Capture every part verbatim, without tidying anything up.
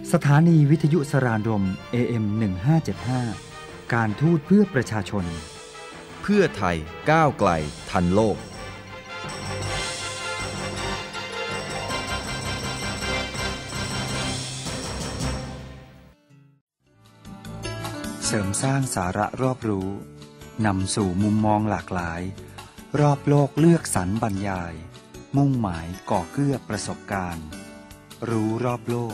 สถานีวิทยุสรานรม เอ เอ็ม หนึ่งห้าเจ็ดห้า การทูตเพื่อประชาชนเพื่อไทยก้าวไกลทันโลกเสริมสร้างสาระรอบรู้นำสู่มุมมองหลากหลายรอบโลกเลือกสรรบรรยายมุ่งหมายก่อเกื้อประสบการณ์รู้รอบโลก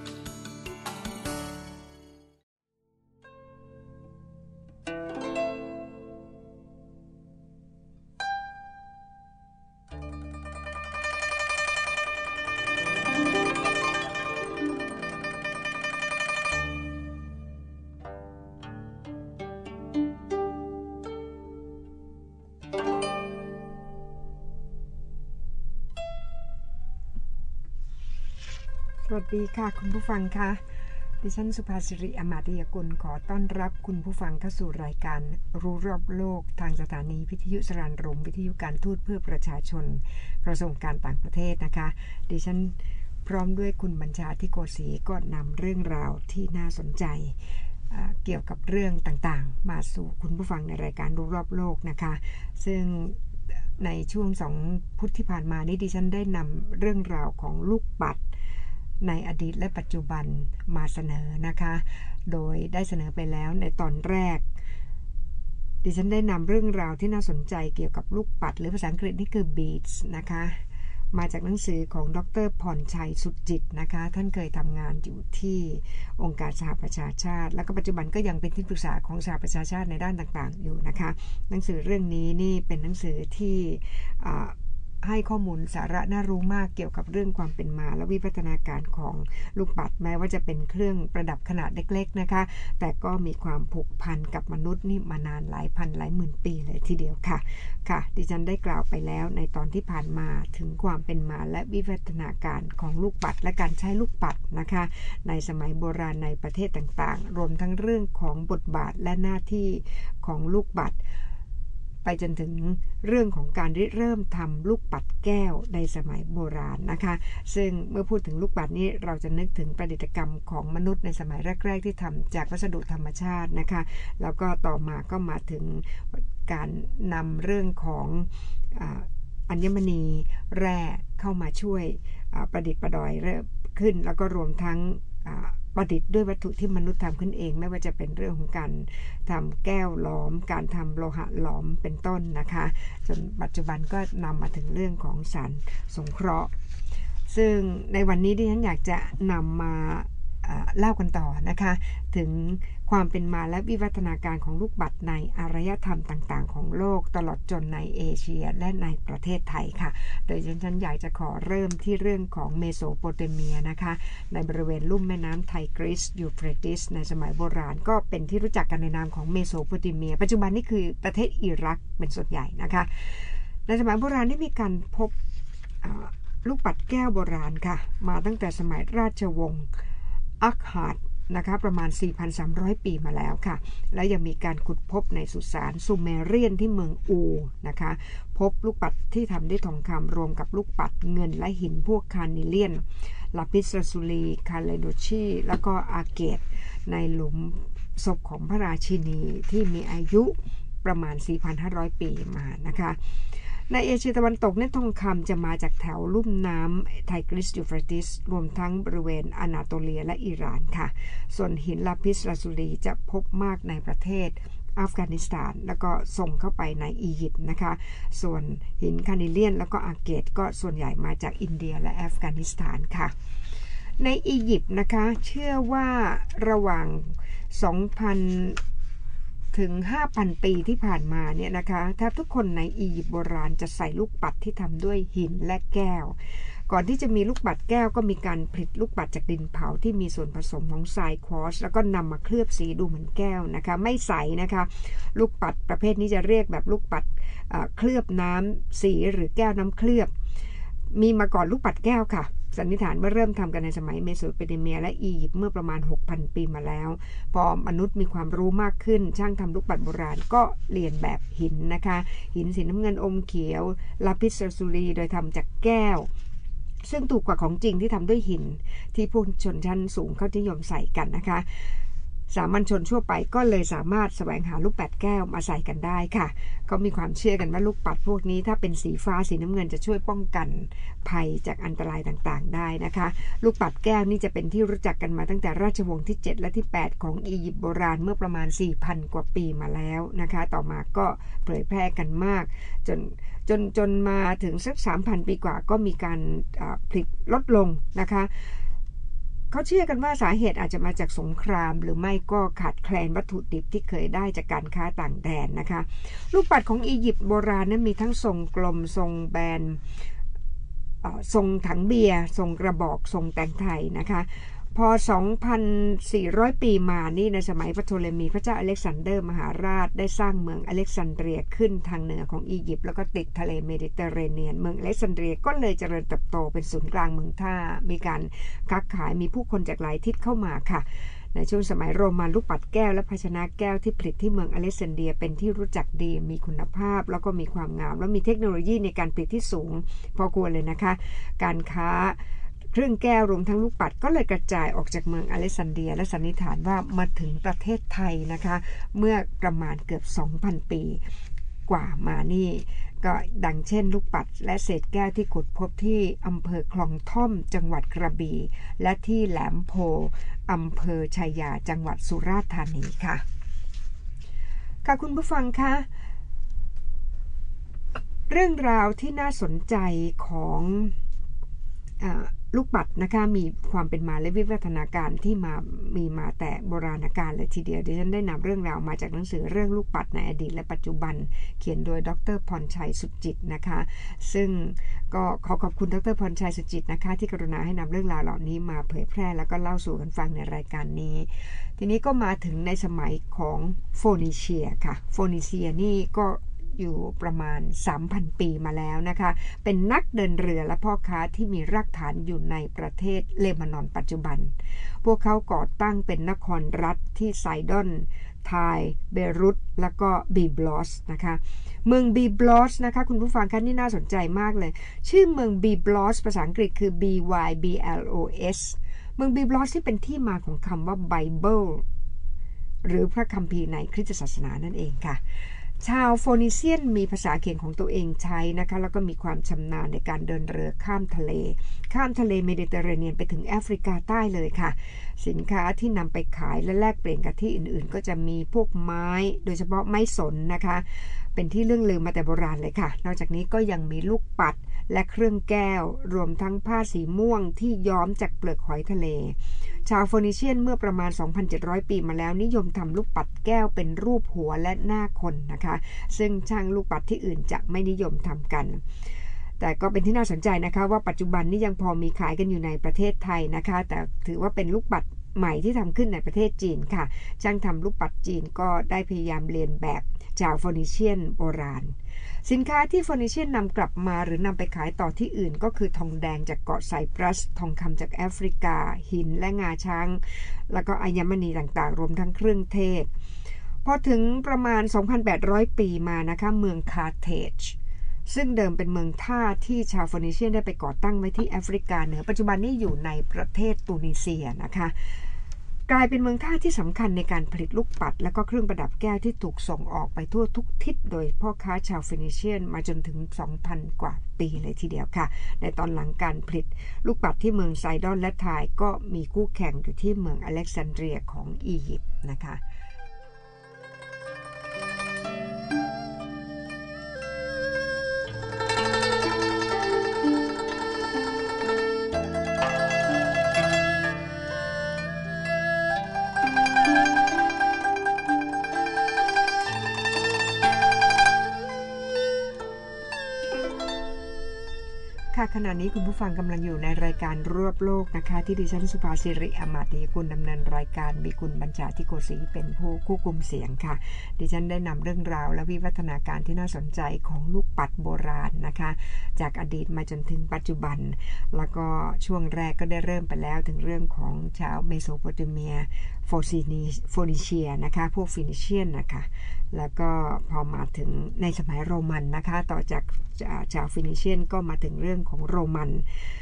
สวัสดีค่ะคุณผู้ฟังค่ะดิฉันสุภาสิริอมาตยกุลขอต้อนรับคุณผู้ฟังเข้าสู่รายการรู้รอบโลกทางสถานีวิทยุสรานรมวิทยุการทูตเพื่อประชาชนกระทรวงการต่างประเทศนะคะดิฉันพร้อมด้วยคุณบัญชาธิโกศรีก็นำเรื่องราวที่น่าสนใจเกี่ยวกับเรื่องต่างๆมาสู่คุณผู้ฟังในรายการรู้รอบโลกนะคะซึ่งในช่วงสองพุธที่ผ่านมานี้ดิฉันได้นำเรื่องราวของลูกปัดในอดีตและปัจจุบันมาเสนอนะคะโดยได้เสนอไปแล้วในตอนแรกดิฉันได้นำเรื่องราวที่น่าสนใจเกี่ยวกับลูกปัดหรือภาษาอังกฤษนี่คือ beads นะคะมาจากหนังสือของดร.พรชัยสุดจิตนะคะท่านเคยทำงานอยู่ที่องค์การสหประชาชาติแล้วก็ปัจจุบันก็ยังเป็นที่ปรึกษาของสหประชาชาติในด้านต่างๆอยู่นะคะหนังสือเรื่องนี้นี่เป็นหนังสือที่ให้ข้อมูลสาระน่ารู้มากเกี่ยวกับเรื่องความเป็นมาและวิวัฒนาการของลูกปัดแม้ว่าจะเป็นเครื่องประดับขนาดเล็กๆนะคะแต่ก็มีความผูกพันกับมนุษย์นี่มานานหลายพันหลายหมื่นปีเลยทีเดียวค่ะค่ะดิฉันได้กล่าวไปแล้วในตอนที่ผ่านมาถึงความเป็นมาและวิวัฒนาการของลูกปัดและการใช้ลูกปัดนะคะในสมัยโบราณในประเทศต่างๆรวมทั้งเรื่องของบทบาทและหน้าที่ของลูกปัดไปจนถึงเรื่องของการริเริ่มทำลูกปัดแก้วในสมัยโบราณนะคะซึ่งเมื่อพูดถึงลูกปัดนี้เราจะนึกถึงประดิษฐกรรมของมนุษย์ในสมัยแรกๆที่ทำจากวัสดุธรรมชาตินะคะแล้วก็ต่อมาก็มาถึงการนำเรื่องของอัญมณีแร่เข้ามาช่วยประดิษฐ์ประดอยเริ่มขึ้นแล้วก็รวมทั้งประดิษฐ์ด้วยวัตถุที่มนุษย์ทำขึ้นเองไม่ว่าจะเป็นเรื่องของการทำแก้วหลอมการทำโลหะหลอมเป็นต้นนะคะจนปัจจุบันก็นำมาถึงเรื่องของสารสงเคราะห์ซึ่งในวันนี้ดิฉันอยากจะนำมาเล่ากันต่อนะคะถึงความเป็นมาและวิวัฒนาการของลูกปัดในอารยธรรมต่างๆของโลกตลอดจนในเอเชียและในประเทศไทยค่ะโดยฉันอยากจะขอเริ่มที่เรื่องของเมโสโปเตเมียนะคะในบริเวณลุ่มแม่น้ำไทกริสยูเฟรติสในสมัยโบราณก็เป็นที่รู้จักกันในนามของเมโสโปเตเมียปัจจุบันนี่คือประเทศอิรักเป็นส่วนใหญ่นะคะในสมัยโบราณได้มีการพบลูกปัดแก้วโบราณค่ะมาตั้งแต่สมัยราชวงศ์อัคฮาดนะคะประมาณ สี่พันสามร้อย ปีมาแล้วค่ะและยังมีการขุดพบในสุสานซูเมเรียนที่เมืองอูนะคะพบลูกปัดที่ทำด้วยทองคำรวมกับลูกปัดเงินและหินพวกคาร์นิเลียนลาปิสลาซูลีคาเลโดชีแล้วก็อาเกตในหลุมศพของพระราชินีที่มีอายุประมาณ สี่พันห้าร้อย ปีมานะคะในเอเชียตะวันตกเนี่ยทองคำจะมาจากแถวลุ่มน้ำไทกริสยูเฟรติสรวมทั้งบริเวณอนาโตเลียและอิหร่านค่ะส่วนหินลาปิสลาซูลีจะพบมากในประเทศอัฟกานิสถานแล้วก็ส่งเข้าไปในอียิปต์นะคะส่วนหินคาร์นิเลียนแล้วก็อาเกตก็ส่วนใหญ่มาจากอินเดียและอัฟกานิสถานค่ะในอียิปต์นะคะเชื่อว่าระหว่าง สองพันถึง ห้าพัน ปีที่ผ่านมาเนี่ยนะคะแทบทุกคนในอียิปต์โบราณจะใส่ลูกปัดที่ทำด้วยหินและแก้วก่อนที่จะมีลูกปัดแก้วก็มีการผลิตลูกปัดจากดินเผาที่มีส่วนผสมของทรายควอร์ซแล้วก็นำมาเคลือบสีดูเหมือนแก้วนะคะไม่ใสนะคะลูกปัดประเภทนี้จะเรียกแบบลูกปัดเคลือบน้ำสีหรือแก้วน้ำเคลือบมีมาก่อนลูกปัดแก้วค่ะสันนิษฐานว่าเริ่มทำกันในสมัยเมโสโปเตเมียและอียิปต์เมื่อประมาณ หกพัน ปีมาแล้วพอมนุษย์มีความรู้มากขึ้นช่างทำลูกปัดโบราณก็เรียนแบบหินนะคะหินสีน้ำเงินอมเขียวลาปิสลาซูลีโดยทำจากแก้วซึ่งถูกกว่าของจริงที่ทำด้วยหินที่พวกชนชั้นสูงเขานิยมใส่กันนะคะสามัญชนทั่วไปก็เลยสามารถแสวงหาลูกปัดแก้วมาใส่กันได้ค่ะก็มีความเชื่อกันว่าลูกปัดพวกนี้ถ้าเป็นสีฟ้าสีน้ำเงินจะช่วยป้องกันภัยจากอันตรายต่างๆได้นะคะลูกปัดแก้วนี่จะเป็นที่รู้จักกันมาตั้งแต่ราชวงศ์ที่เจ็ดและที่แปดของอียิปต์โบราณเมื่อประมาณ สี่พัน กว่าปีมาแล้วนะคะต่อมาก็เผยแพร่กันมากจนจนจนมาถึงสัก สามพัน ปีกว่าก็มีการผลิตลดลงนะคะเขาเชื่อกันว่าสาเหตุอาจจะมาจากสงครามหรือไม่ก็ขาดแคลนวัตถุดิบที่เคยได้จากการค้าต่างแดนนะคะลูกปัดของอียิปต์โบราณนั้นมีทั้งทรงกลมทรงแบนทรงถังเบียร์ทรงกระบอกทรงแต่งไทยนะคะพอ สองพันสี่ร้อย ปีมานี่ในสมัยพระโทเลมีพระเจ้าอเล็กซานเดอร์มหาราชได้สร้างเมืองอเล็กซานเดรียขึ้นทางเหนือของอียิปต์แล้วก็ติดทะเลเมดิเตอร์เรเนียนเมืองอเล็กซานเดรียก็เลยเจริญเติบโตเป็นศูนย์กลางเมืองท่ามีการค้าขายมีผู้คนจากหลายทิศเข้ามาค่ะในช่วงสมัยโรมันลูกปัดแก้วและภาชนะแก้วที่ผลิตที่เมืองอเล็กซานเดรียเป็นที่รู้จักดีมีคุณภาพแล้วก็มีความงามและมีเทคโนโลยีในการผลิตที่สูงพอควรเลยนะคะการค้าเครื่องแก้วรวมทั้งลูกปัดก็เลยกระจายออกจากเมืองอเล็กซานเดรียและสันนิษฐานว่ามาถึงประเทศไทยนะคะเมื่อประมาณเกือบ สองพัน ปีกว่ามานี่ก็ดังเช่นลูกปัดและเศษแก้วที่ขุดพบที่อำเภอคลองท่อมจังหวัดกระบี่และที่แหลมโพอำเภอชัยยาจังหวัดสุราษฎร์ธานีค่ะค่ะคุณผู้ฟังคะเรื่องราวที่น่าสนใจของอ่าลูกปัดนะคะมีความเป็นมาและวิวัฒนาการที่มามีมาแต่โบราณกาลเลยทีเดียวดิฉันได้นำเรื่องราวมาจากหนังสือเรื่องลูกปัดในอดีตและปัจจุบันเขียนโดยดร.พรชัยสุจิตนะคะซึ่งก็ขอขอบคุณดร.พรชัยสุจิตนะคะที่กรุณาให้นำเรื่องราวเหล่านี้มาเผยแพร่แล้วก็เล่าสู่กันฟังในรายการนี้ทีนี้ก็มาถึงในสมัยของโฟนิเชียค่ะโฟนิเชียนี่ก็อยู่ประมาณ สามพัน ปีมาแล้วนะคะเป็นนักเดินเรือและพ่อค้าที่มีรากฐานอยู่ในประเทศเลบานอนปัจจุบันพวกเขาก่อตั้งเป็นนครรัฐที่ไซดอนไทยเบรุตแล้วก็บีบลอสนะคะเมืองบีบลอสนะคะคุณผู้ฟังคะนี่น่าสนใจมากเลยชื่อเมืองบีบลอสภาษาอังกฤษคือ B Y B L O S เมืองบีบลอสที่เป็นที่มาของคำว่าไบเบิลหรือพระคัมภีร์ในคริสตศาสนานั่นเองค่ะชาวโฟนิเซียนมีภาษาเขียนของตัวเองใช้นะคะแล้วก็มีความชำนาญในการเดินเรือข้ามทะเลข้ามทะเลเมดิเตอร์เรเนียนไปถึงแอฟริกาใต้เลยค่ะสินค้าที่นำไปขายและแลกเปลี่ยนกับที่อื่นๆก็จะมีพวกไม้โดยเฉพาะไม้สนนะคะเป็นที่เรื่องลือมาแต่โบราณเลยค่ะนอกจากนี้ก็ยังมีลูกปัดและเครื่องแก้วรวมทั้งผ้าสีม่วงที่ย้อมจากเปลือกหอยทะเลชาวโฟนิเชียนเมื่อประมาณ สองพันเจ็ดร้อย ปีมาแล้วนิยมทำลูกปัดแก้วเป็นรูปหัวและหน้าคนนะคะซึ่งช่างลูกปัดที่อื่นจะไม่นิยมทำกันแต่ก็เป็นที่น่าสนใจนะคะว่าปัจจุบันนี้ยังพอมีขายกันอยู่ในประเทศไทยนะคะแต่ถือว่าเป็นลูกปัดใหม่ที่ทำขึ้นในประเทศจีนค่ะช่างทำลูกปัดจีนก็ได้พยายามเรียนแบบชาวโฟนิเชียนโบราณสินค้าที่โฟนิเชียนนำกลับมาหรือนำไปขายต่อที่อื่นก็คือทองแดงจากเกาะไซปรัสทองคำจากแอฟริกาหินและงาช้างแล้วก็อัญมณีต่างๆรวมทั้งเครื่องเทศพอถึงประมาณ สองพันแปดร้อย ปีมานะคะเมืองคาร์เทจซึ่งเดิมเป็นเมืองท่าที่ชาวโฟนิเชียนได้ไปก่อตั้งไว้ที่แอฟริกาเหนือปัจจุบันนี้อยู่ในประเทศตูนิเซียนะคะกลายเป็นเมืองท่าที่สำคัญในการผลิตลูกปัดและก็เครื่องประดับแก้วที่ถูกส่งออกไปทั่วทุกทิศโดยพ่อค้าชาวฟินิเชียนมาจนถึง สองพัน กว่าปีเลยทีเดียวค่ะในตอนหลังการผลิตลูกปัดที่เมืองไซดอนและไทยก็มีคู่แข่งอยู่ที่เมืองอเล็กซานเดรียของอียิปต์นะคะ ค่ะขณะนี้คุณผู้ฟังกำลังอยู่ในรายการรวบโลกนะคะที่ดิฉันสุภาสิริอมาตยกุลดำเนินรายการมีคุณบัญชาธิโกศรีเป็นผู้ควบคุมเสียงค่ะดิฉันได้นำเรื่องราวและวิวัฒนาการที่น่าสนใจของลูกปัดโบราณนะคะจากอดีตมาจนถึงปัจจุบันแล้วก็ช่วงแรกก็ได้เริ่มไปแล้วถึงเรื่องของชาวเมโสโปเตเมียโฟซินีโฟนิเชียนะคะพวกฟินิเชียนนะคะแล้วก็พอมาถึงในสมัยโรมันนะคะต่อจากชาวฟินิเชียนก็มาถึงเรื่องของโรมัน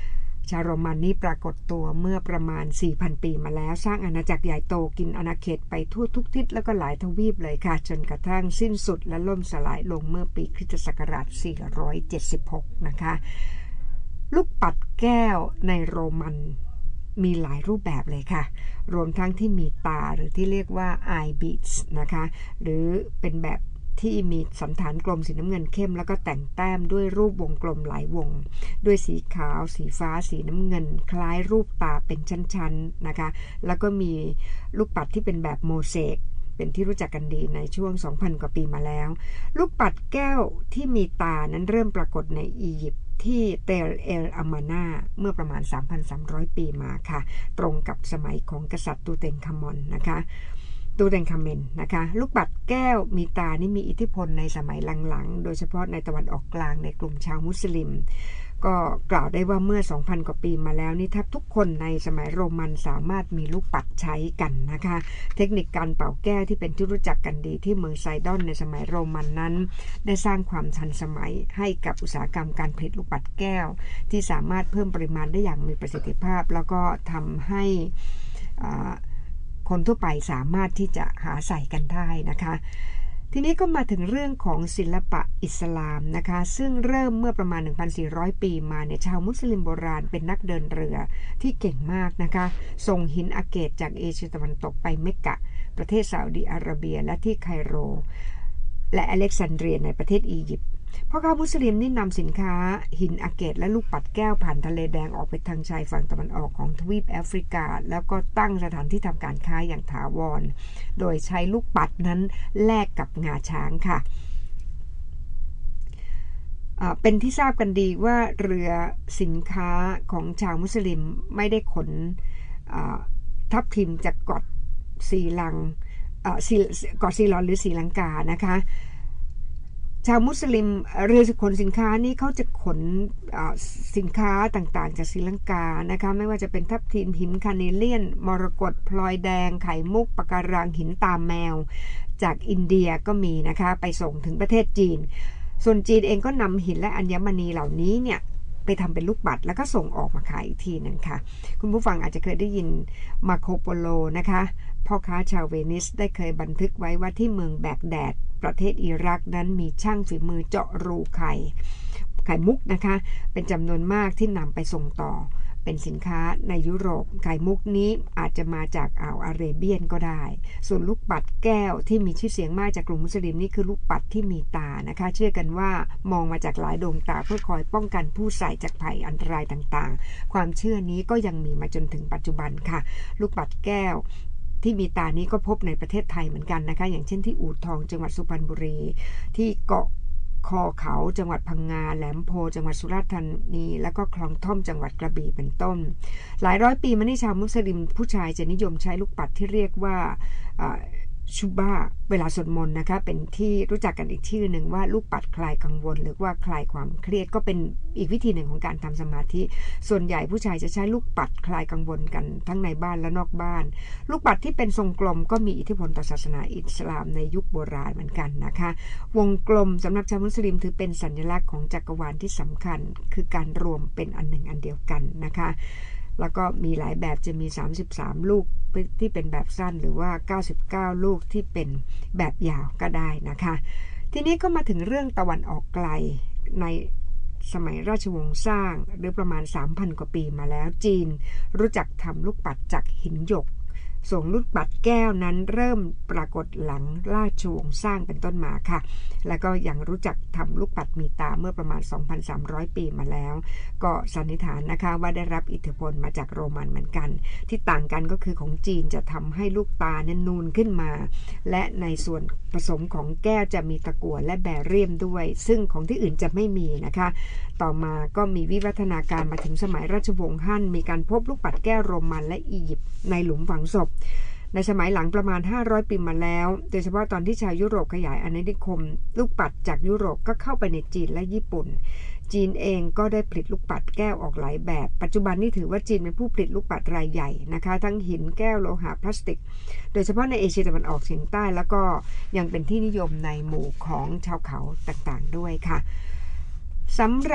ชาวโรมันนี้ปรากฏตัวเมื่อประมาณ สี่พัน ปีมาแล้วสร้างอาณาจักรใหญ่โตกินอาณาเขตไปทั่วทุกทิศแล้วก็หลายทวีปเลยค่ะจนกระทั่งสิ้นสุดและล่มสลายลงเมื่อปีคริสตศักราชสี่ร้อยเจ็ดสิบหกนะคะลูกปัดแก้วในโรมันมีหลายรูปแบบเลยค่ะรวมทั้งที่มีตาหรือที่เรียกว่า eye beads นะคะหรือเป็นแบบที่มีสันฐานกลมสีน้ำเงินเข้มแล้วก็แต่งแต้มด้วยรูปวงกลมหลายวงด้วยสีขาวสีฟ้าสีน้ำเงินคล้ายรูปตาเป็นชั้นๆนะคะแล้วก็มีลูกปัดที่เป็นแบบโมเสกเป็นที่รู้จักกันดีในช่วง สองพัน กว่าปีมาแล้วลูกปัดแก้วที่มีตานั้นเริ่มปรากฏในอียิปต์ที่เตลเอลอามานาเมื่อประมาณ สามพันสามร้อย ปีมาค่ะตรงกับสมัยของกษัตริย์ตูเตนคามอนนะคะตูเตนคาเมนนะคะลูกปัดแก้วมีตานี่มีอิทธิพลในสมัยหลังๆโดยเฉพาะในตะวันออกกลางในกลุ่มชาวมุสลิมก็กล่าวได้ว่าเมื่อ สองพัน กว่าปีมาแล้วนี่แทบทุกคนในสมัยโรมันสามารถมีลูกปัดใช้กันนะคะเทคนิคการเป่าแก้วที่เป็นที่รู้จักกันดีที่เมืองไซดอนในสมัยโรมันนั้นได้สร้างความทันสมัยให้กับอุตสาหกรรมการผลิตลูกปัดแก้วที่สามารถเพิ่มปริมาณได้อย่างมีประสิทธิภาพแล้วก็ทำให้คนทั่วไปสามารถที่จะหาใส่กันได้นะคะทีนี้ก็มาถึงเรื่องของศิลปะอิสลามนะคะซึ่งเริ่มเมื่อประมาณ หนึ่งพันสี่ร้อย ปีมาเนี่ยชาวมุสลิมโบราณเป็นนักเดินเรือที่เก่งมากนะคะส่งหินอาเกตจากเอเชียตะวันตกไปเมกกะประเทศซาอุดิอาระเบียและที่ไคโรและอเล็กซานเดรียในประเทศอียิปต์พ่อค้ามุสลิมนี่นำสินค้าหินอาเกตและลูกปัดแก้วผ่านทะเลแดงออกไปทางชายฝั่งตะวันออกของทวีปแอฟริกาแล้วก็ตั้งสถานที่ทำการค้าอย่างถาวรโดยใช้ลูกปัดนั้นแลกกับงาช้างค่ะเป็นที่ทราบกันดีว่าเรือสินค้าของชาวมุสลิมไม่ได้ขนทับทิมจากเกาะซีลังเกาะซีลอนหรือศรีลังกานะคะชาวมุสลิมเรือขนสินค้านี้เขาจะขนสินค้าต่างๆจากศรีลังกานะคะไม่ว่าจะเป็นทับทิมหินคาเนเลียนมรกตพลอยแดงไข่มุกปะการังหินตาแมวจากอินเดียก็มีนะคะไปส่งถึงประเทศจีนส่วนจีนเองก็นำหินและอัญมณีเหล่านี้เนี่ยไปทำเป็นลูกปัดแล้วก็ส่งออกมาขายอีกทีนึงค่ะคุณผู้ฟังอาจจะเคยได้ยินมาโคโปโลนะคะพ่อค้าชาวเวนิสได้เคยบันทึกไว้ว่าที่เมืองแบกแดดประเทศอิรักนั้นมีช่างฝีมือเจาะรูไข่ไข่มุกนะคะเป็นจำนวนมากที่นำไปส่งต่อเป็นสินค้าในยุโรปไข่มุกนี้อาจจะมาจากอ่าวอาเรเบียนก็ได้ส่วนลูกปัดแก้วที่มีชื่อเสียงมากจากกลุ่มมุสลิมนี่คือลูกปัดที่มีตานะคะเชื่อกันว่ามองมาจากหลายดวงตาเพื่อคอยป้องกันผู้ใส่จากภัยอันตรายต่างๆความเชื่อนี้ก็ยังมีมาจนถึงปัจจุบันค่ะลูกปัดแก้วที่มีตานี้ก็พบในประเทศไทยเหมือนกันนะคะอย่างเช่นที่อู่ทองจังหวัดสุพรรณบุรีที่เกาะคอเขาจังหวัดพังงาแหลมโพจังหวัดสุราษฎร์ธานีแล้วก็คลองท่อมจังหวัดกระบี่เป็นต้นหลายร้อยปีมานี้ชาวมุสลิมผู้ชายจะนิยมใช้ลูกปัดที่เรียกว่าชูบ้าเวลาสวดมนต์นะคะเป็นที่รู้จักกันอีกชื่อหนึ่งว่าลูกปัดคลายกังวลหรือว่าคลายความเครียดก็เป็นอีกวิธีหนึ่งของการทำสมาธิส่วนใหญ่ผู้ชายจะใช้ลูกปัดคลายกังวลกันทั้งในบ้านและนอกบ้านลูกปัดที่เป็นทรงกลมก็มีอิทธิพลต่อศาสนาอิสลามในยุคโบราณเหมือนกันนะคะวงกลมสำหรับชาวมุสลิมถือเป็นสัญลักษณ์ของจักรวาลที่สำคัญคือการรวมเป็นอันหนึ่งอันเดียวกันนะคะแล้วก็มีหลายแบบจะมีสามสิบสามลูกที่เป็นแบบสั้นหรือว่าเก้าสิบเก้าลูกที่เป็นแบบยาวก็ได้นะคะทีนี้ก็มาถึงเรื่องตะวันออกไกลในสมัยราชวงศ์สร้างหรือประมาณ สามพัน กว่าปีมาแล้วจีนรู้จักทำลูกปัดจากหินหยกส่งลูกปัดแก้วนั้นเริ่มปรากฏหลังราชวงศ์สร้างเป็นต้นมาค่ะแล้วก็ยังรู้จักทำลูกปัดมีตาเมื่อประมาณ สองพันสามร้อย ปีมาแล้วก็สันนิษฐานนะคะว่าได้รับอิทธิพลมาจากโรมันเหมือนกันที่ต่างกันก็คือของจีนจะทำให้ลูกตาเนี่ยนูนขึ้นมาและในส่วนผสมของแก้วจะมีตะกั่วและแบเรียมด้วยซึ่งของที่อื่นจะไม่มีนะคะต่อมาก็มีวิวัฒนาการมาถึงสมัยราชวงศ์ฮั่นมีการพบลูกปัดแก้วโรมันและอียิปต์ในหลุมฝังศพในสมัยหลังประมาณห้าร้อยปีมาแล้วโดยเฉพาะตอนที่ชาวยุโรปขยายอาณานิคมลูกปัดจากยุโรปก็เข้าไปในจีนและญี่ปุ่นจีนเองก็ได้ผลิตลูกปัดแก้วออกหลายแบบปัจจุบันนี้ถือว่าจีนเป็นผู้ผลิตลูกปัดรายใหญ่นะคะทั้งหินแก้วโลหะพลาสติกโดยเฉพาะในเอเชียตะวันออกเฉียงใต้แล้วก็ยังเป็นที่นิยมในหมู่ของชาวเขาต่างๆด้วยค่ะสำหรับ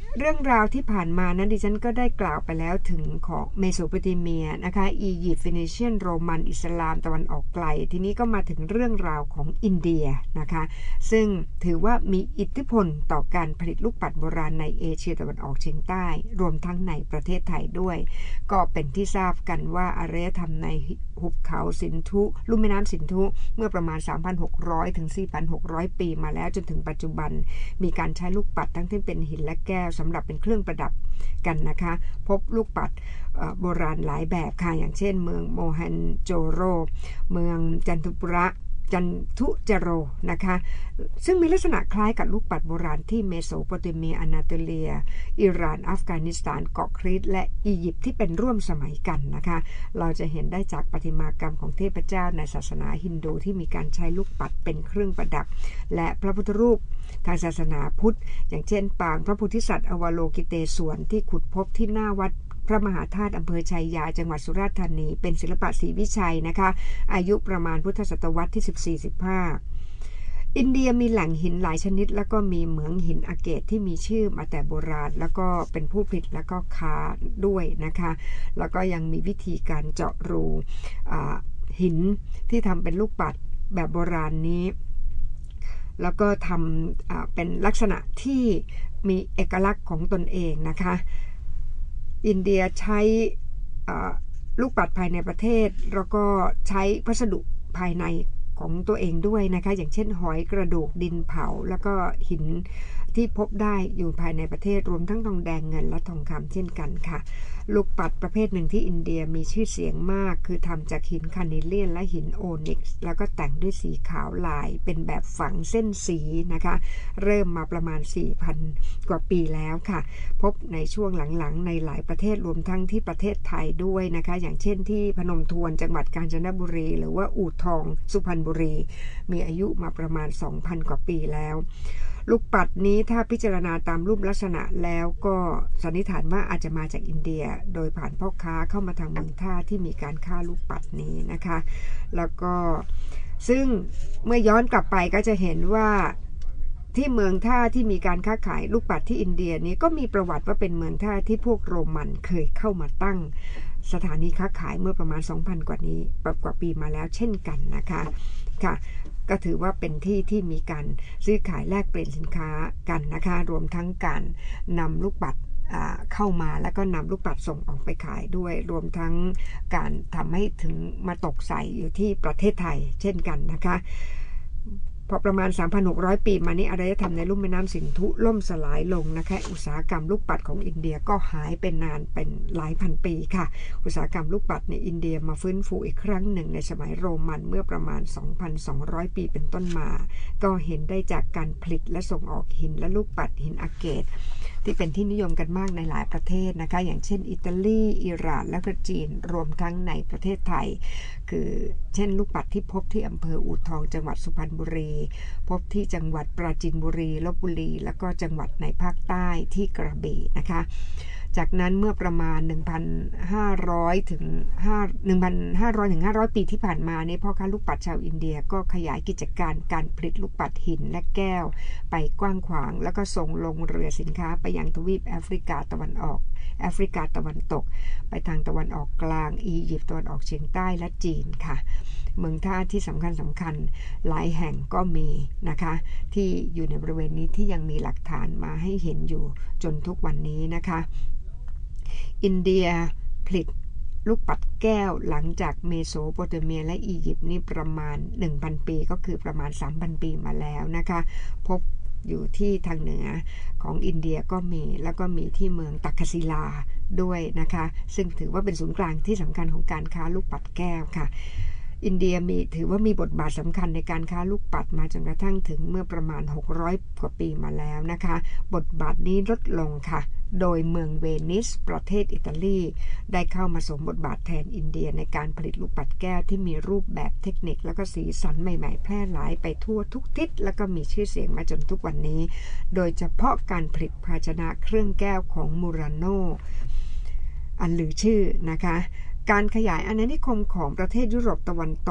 เรื่องราวที่ผ่านมานั้นดิฉันก็ได้กล่าวไปแล้วถึงของเมโสโปเตเมียนะคะอียิปต์ฟินิเชียนโรมันอิสลามตะวันออกไกลทีนี้ก็มาถึงเรื่องราวของอินเดียนะคะซึ่งถือว่ามีอิทธิพลต่อการผลิตลูกปัดโบราณในเอเชียตะวันออกเฉียงใต้รวมทั้งในประเทศไทยด้วยก็เป็นที่ทราบกันว่าอารยธรรมในหุบเขาสินธุลุ่มแม่น้ำสินธุเมื่อประมาณ สามพันหกร้อย ถึง สี่พันหกร้อย ปีมาแล้วจนถึงปัจจุบันมีการใช้ลูกปัดทั้งที่เป็นหินและแก้วสำหรับเป็นเครื่องประดับกันนะคะพบลูกปัดโบราณหลายแบบค่ะอย่างเช่นเมืองโมฮันโจโรเมืองจันทบุรีจันทุจโรนะคะซึ่งมีลักษณะคล้ายกับลูกปัดโบราณที่เมโสโปเตเมียอนาโตเลียอิหร่านอัฟกานิสถานเกาะครีตและอียิปต์ที่เป็นร่วมสมัยกันนะคะเราจะเห็นได้จากประติมากรรมของเทพเจ้าในศาสนาฮินดูที่มีการใช้ลูกปัดเป็นเครื่องประดับและพระพุทธรูปทางศาสนาพุทธอย่างเช่นปางพระโพธิสัตว์อวโลกิเตศวรที่ขุดพบที่หน้าวัดพระมหาธาตุอำเภอชัยยาจังหวัดสุราษฎร์ธานีเป็นศิลปะศรีวิชัยนะคะอายุประมาณพุทธศตวรรษที่ สิบสี่ สิบห้า อินเดียมีแหล่งหินหลายชนิดแล้วก็มีเหมืองหินอาเกตที่มีชื่อมาแต่โบราณแล้วก็เป็นผู้ผลิตแล้วก็ค้าด้วยนะคะแล้วก็ยังมีวิธีการเจาะรูหินที่ทำเป็นลูกปัดแบบโบราณนี้แล้วก็ทำเป็นลักษณะที่มีเอกลักษณ์ของตนเองนะคะอินเดียใช้ลูกปัดภายในประเทศแล้วก็ใช้วัสดุภายในของตัวเองด้วยนะคะอย่างเช่นหอยกระดูกดินเผาแล้วก็หินที่พบได้อยู่ภายในประเทศรวมทั้งทองแดงเงินและทองคำเช่นกันค่ะลูกปัดประเภทหนึ่งที่อินเดียมีชื่อเสียงมากคือทำจากหินคาร์เนเลียนและหินโอนิกซ์แล้วก็แต่งด้วยสีขาวลายเป็นแบบฝังเส้นสีนะคะเริ่มมาประมาณ สี่พัน กว่าปีแล้วค่ะพบในช่วงหลังๆในหลายประเทศรวมทั้งที่ประเทศไทยด้วยนะคะอย่างเช่นที่พนมทวนจังหวัดกาญจนบุรีหรือว่าอู่ทองสุพรรณบุรีมีอายุมาประมาณ สองพัน กว่าปีแล้วลูกปัดนี้ถ้าพิจารณาตามรูปลักษณะแล้วก็สันนิษฐานว่าอาจจะมาจากอินเดียโดยผ่านพ่อค้าเข้ามาทางเมืองท่าที่มีการฆ่าลูกปัดนี้นะคะแล้วก็ซึ่งเมื่อย้อนกลับไปก็จะเห็นว่าที่เมืองท่าที่มีการค้าขายลูกปัดที่อินเดียนี้ก็มีประวัติว่าเป็นเมืองท่าที่พวกโรมันเคยเข้ามาตั้งสถานีค้าขายเมื่อประมาณ สองพัน กว่านี้กว่าปีมาแล้วเช่นกันนะคะค่ะก็ถือว่าเป็นที่ที่มีการซื้อขายแลกเปลี่ยนสินค้ากันนะคะรวมทั้งการนำลูกปัดเข้ามาแล้วก็นำลูกปัดส่งออกไปขายด้วยรวมทั้งการทำให้ถึงมาตกใส่อยู่ที่ประเทศไทยเช่นกันนะคะพอประมาณ สามพันหกร้อย ปีมานี้อารยธรรมในลุ่มแม่น้ำสินธุล่มสลายลงนะคะอุตสาหกรรมลูกปัดของอินเดียก็หายไปนานเป็นหลายพันปีค่ะอุตสาหกรรมลูกปัดในอินเดียมาฟื้นฟูอีกครั้งหนึ่งในสมัยโรมันเมื่อประมาณ สองพันสองร้อย ปีเป็นต้นมาก็เห็นได้จากการผลิตและส่งออกหินและลูกปัดหินอาเกตที่เป็นที่นิยมกันมากในหลายประเทศนะคะอย่างเช่นอิตาลีอิหร่านและก็จีนรวมทั้งในประเทศไทยคือเช่นลูกปัดที่พบที่อำเภออู่ทองจังหวัดสุพรรณบุรีพบที่จังหวัดปราจีนบุรีลพบุรีแล้วก็จังหวัดในภาคใต้ที่กระบี่นะคะจากนั้นเมื่อประมาณ หนึ่งพันห้าร้อย ถึง หนึ่งพันห้าร้อย ถึง ห้าร้อย ปีที่ผ่านมาเนี่ยพ่อค้าลูกปัดชาวอินเดียก็ขยายกิจการการผลิตลูกปัดหินและแก้วไปกว้างขวางแล้วก็ส่งลงเรือสินค้าไปยังทวีปแอฟริกาตะวันออกแอฟริกาตะวันตกไปทางตะวันออกกลางอียิปต์ตะวันออกเฉียงใต้และจีนค่ะเมืองท่าที่สำคัญสำคัญหลายแห่งก็มีนะคะที่อยู่ในบริเวณนี้ที่ยังมีหลักฐานมาให้เห็นอยู่จนทุกวันนี้นะคะอินเดียผลิตลูกปัดแก้วหลังจากเมโสโปเตเมียและอียิปต์นี่ประมาณ หนึ่งพัน ปีก็คือประมาณ สามพัน ปีมาแล้วนะคะพบอยู่ที่ทางเหนือของอินเดียก็มีแล้วก็มีที่เมืองตักกศิลาด้วยนะคะซึ่งถือว่าเป็นศูนย์กลางที่สำคัญของการค้าลูกปัดแก้วค่ะอินเดียมีถือว่ามีบทบาทสำคัญในการค้าลูกปัดมาจนกระทั่งถึงเมื่อประมาณหกร้อยกว่าปีมาแล้วนะคะบทบาทนี้ลดลงค่ะโดยเมืองเวนิสประเทศอิตาลีได้เข้ามาสวมบทบาทแทนอินเดียในการผลิตลูกปัดแก้วที่มีรูปแบบเทคนิคแล้วก็สีสันใหม่ๆแพร่หลายไปทั่วทุกทิศแล้วก็มีชื่อเสียงมาจนทุกวันนี้โดยเฉพาะการผลิตภาชนะเครื่องแก้วของมูราโนอันลือชื่อนะคะการขยายอาณานิคมของประเทศยุโรปตะวันตก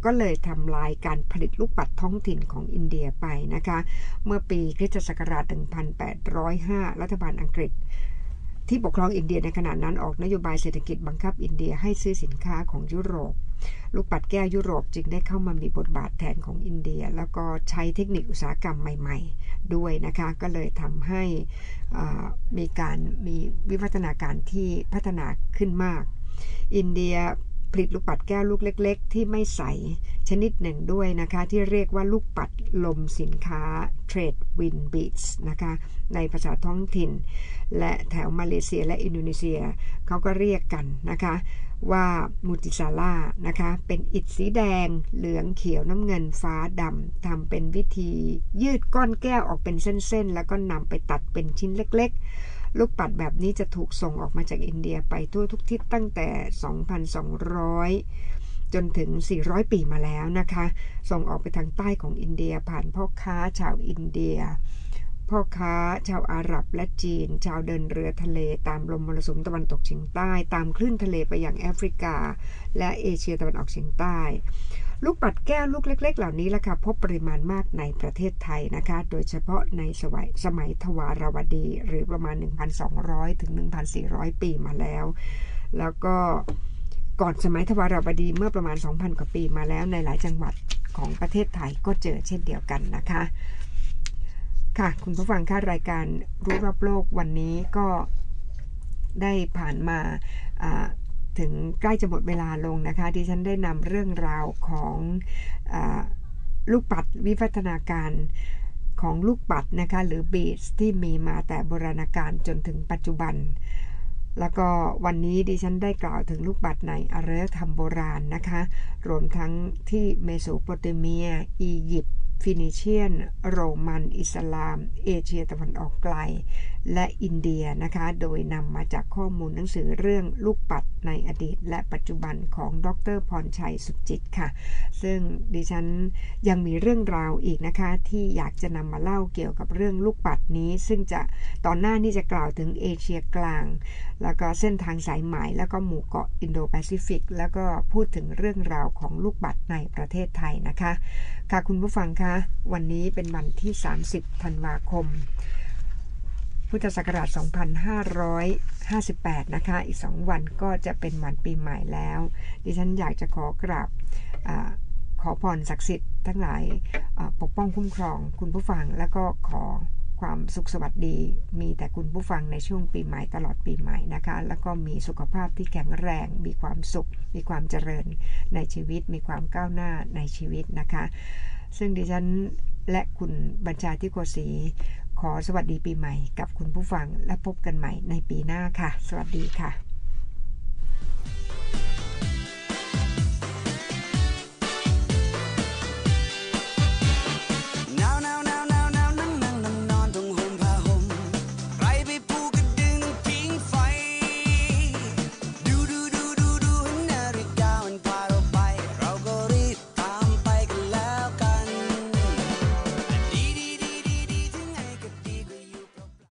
ก็เลยทำลายการผลิตลูกปัดท้องถิ่นของอินเดียไปนะคะเมื่อปีคริสตศักราช หนึ่งพันแปดร้อยห้า รัฐบาลอังกฤษที่ปกครองอินเดียในขณะนั้นออกนโยบายเศรษฐกิจบังคับอินเดียให้ซื้อสินค้าของยุโรปลูกปัดแก้วยุโรปจึงได้เข้ามามีบทบาทแทนของอินเดียแล้วก็ใช้เทคนิคอุตสาหกรรมใหม่ๆด้วยนะคะก็เลยทำให้มีการมีวิวัฒนาการที่พัฒนาขึ้นมากอินเดียผลิตลูกปัดแก้วลูกเล็กๆที่ไม่ใสชนิดหนึ่งด้วยนะคะที่เรียกว่าลูกปัดลมสินค้า Trade Wind Beads นะคะในภาษาท้องถิ่นและแถวมาเลเซียและอินโดนีเซียเขาก็เรียกกันนะคะว่ามูติซาล่านะคะเป็นอิฐสีแดงเหลืองเขียวน้ำเงินฟ้าดำทำเป็นวิธียืดก้อนแก้วออกเป็นเส้นๆแล้วก็นำไปตัดเป็นชิ้นเล็กๆลูกปัดแบบนี้จะถูกส่งออกมาจากอินเดียไปทั่วทุกทิศตั้งแต่ สองพันสองร้อย จนถึง สี่ร้อย ปีมาแล้วนะคะส่งออกไปทางใต้ของอินเดียผ่านพ่อค้าชาวอินเดียพ่อค้าชาวอาหรับและจีนชาวเดินเรือทะเลตามลมมรสุมตะวันตกเฉียงใต้ตามคลื่นทะเลไปยังแอฟริกาและเอเชียตะวันออกเฉียงใต้ลูกปัดแก้วลูกเล็กๆเหล่านี้ล่ะค่ะพบปริมาณมากในประเทศไทยนะคะโดยเฉพาะในสมัยสมัยทวารวดีหรือประมาณ หนึ่งพันสองร้อย ถึง หนึ่งพันสี่ร้อย ปีมาแล้วแล้วก็ก่อนสมัยทวารวดีเมื่อประมาณ สองพัน กว่าปีมาแล้วในหลายจังหวัดของประเทศไทยก็เจอเช่นเดียวกันนะคะค่ะคุณผู้ฟังค่ะรายการรู้รอบโลกวันนี้ก็ได้ผ่านมาถึงใกล้จะหมดเวลาลงนะคะดิฉันได้นำเรื่องราวของอลูกปัดวิวัฒนาการของลูกปัดนะคะหรือบีดส์ที่มีมาแต่โบราณกาลจนถึงปัจจุบันแล้วก็วันนี้ดิฉันได้กล่าวถึงลูกปัดในอารยธรรมโบราณนะคะรวมทั้งที่เมโสโปเตเมียอียิปต์ฟินิเชียนโรมันอิสลามเอเชียตะวันออกไกลและอินเดียนะคะโดยนำมาจากข้อมูลหนังสือเรื่องลูกปัดในอดีตและปัจจุบันของดร.พรชัยสุขจิตค่ะซึ่งดิฉันยังมีเรื่องราวอีกนะคะที่อยากจะนำมาเล่าเกี่ยวกับเรื่องลูกปัดนี้ซึ่งจะตอนหน้านี้จะกล่าวถึงเอเชียกลางแล้วก็เส้นทางสายไหมแล้วก็หมู่เกาะอินโดแปซิฟิกแล้วก็พูดถึงเรื่องราวของลูกปัดในประเทศไทยนะคะค่ะคุณผู้ฟังคะวันนี้เป็นวันที่สามสิบธันวาคมพุทธศักราชสองพันห้าร้อยห้าสิบแปดนะคะอีกสองวันก็จะเป็นวันปีใหม่แล้วดิฉันอยากจะขอกราบขอพรศักดิ์สิทธิ์ทั้งหลายปกป้องคุ้มครองคุณผู้ฟังแล้วก็ขอความสุขสวัสดีมีแต่คุณผู้ฟังในช่วงปีใหม่ตลอดปีใหม่นะคะแล้วก็มีสุขภาพที่แข็งแรงมีความสุขมีความเจริญในชีวิตมีความก้าวหน้าในชีวิตนะคะซึ่งดิฉันและคุณบัญชาธิโกสีขอสวัสดีปีใหม่กับคุณผู้ฟังและพบกันใหม่ในปีหน้าค่ะสวัสดีค่ะ